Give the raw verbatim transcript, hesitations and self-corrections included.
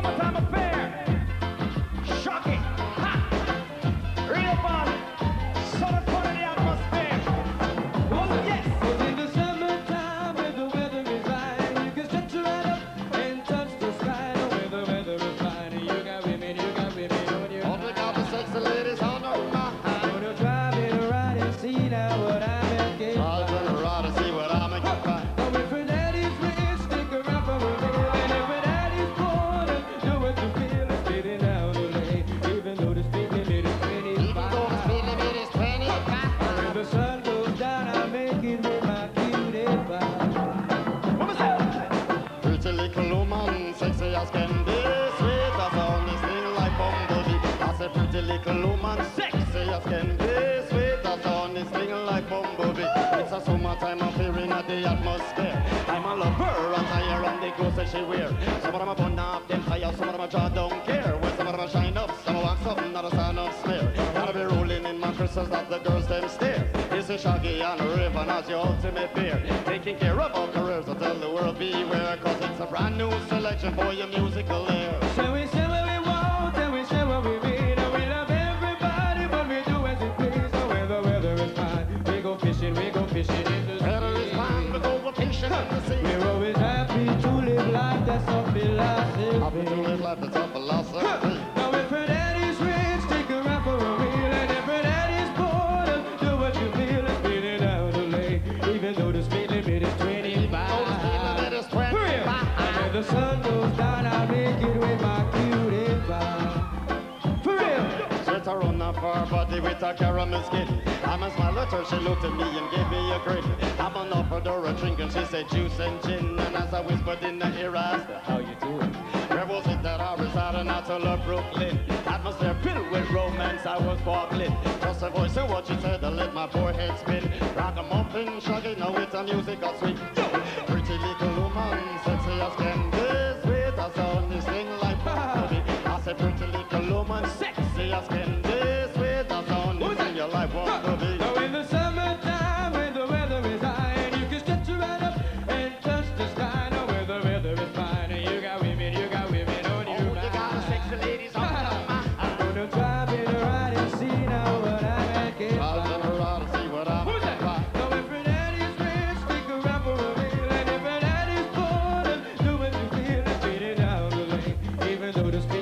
summertime affair. Shaggy, ha! Rayvon, southern part of the atmosphere. Oh yes! Cause in the summertime when the weather is fine, you can stretch right up and touch the sky. When the weather is fine, you got women, you got women on your All the got the sexy ladies on the mind. Gonna drive it around and see now what I'm at getting I'll by. turn around and see what I'm gonna find. Now if her daddy's rich, stick around for a minute. And if her daddy's poor, then do what you feel. It's getting down the lane, even though the speed limit is Even twenty-five. though the speed limit is twenty-five. When the sun goes down, I make it with my cutie pie. What was that? Pretty little woman, sexy as can be, sweet as honey, sing like bumblebee. I say pretty little woman, sexy as can be, sweet as honey, sing like bumblebee. It's a summertime appearing at the atmosphere. I'm a lover, I'm tired on the clothes that she wear. Some of them are burn up, them fire, some of them are jaw don't care. When some of them are shine up, some are wax up, not a sign of smear. Gotta be rolling in my crystals that the girls them stare. This is Shaggy and Rayvon as your ultimate peer. Taking care of our careers, I tell the world beware. Cause it's a brand new selection for your musical ear. So we say what we want and we say what we mean. And we love everybody, but we do as it please. So when the weather is fine, we go fishing, we go fishing in the sea. Weather is fine, we go fishing in the sea. We're always happy to live life, that's our philosophy. Happy to live life, that's our philosophy. Now if her daddy's rich, stick around for a meal. And if her daddy's poor, then do what you feel. And spin it down the lane, even though the speed limit is twenty-five. Oh, the speed limit is twenty-five. And when the sun goes down, I make it with my cutie pie. For real. Sweat her on her body with a caramel skin. I'm a smile at her, she looked at me and gave me a grin. I'm an offered her a drink and she said juice and gin. And as I whispered in her ear, I asked her, how you doing? Where was it that I resided? I told her Brooklyn. Atmosphere filled with romance, I was walking. Just a voice and what she said, I let my forehead spin. Rock 'em up in Shaggy, now it's a music got sweet. Pretty little woman, sexy as can be, sweet as honey, sing like bumblebee. I said pretty little woman, sexy as can be, sweet as honey, sing your life bumblebee. Now in the summertime, when the weather is high, and you can stretch right up and touch the sky. Now when the weather is fine, and you got women, you got women on your Oh, you mind. got a sexy ladies on the mind. I'm gonna drive it around and see now what I'm at getting I'll by. turn around and see what I'm Who's that? about. Now if her daddy's rich, stick around for a meal. And if her daddy's poor, then do what you feel and spin it down the lane. Even though the speed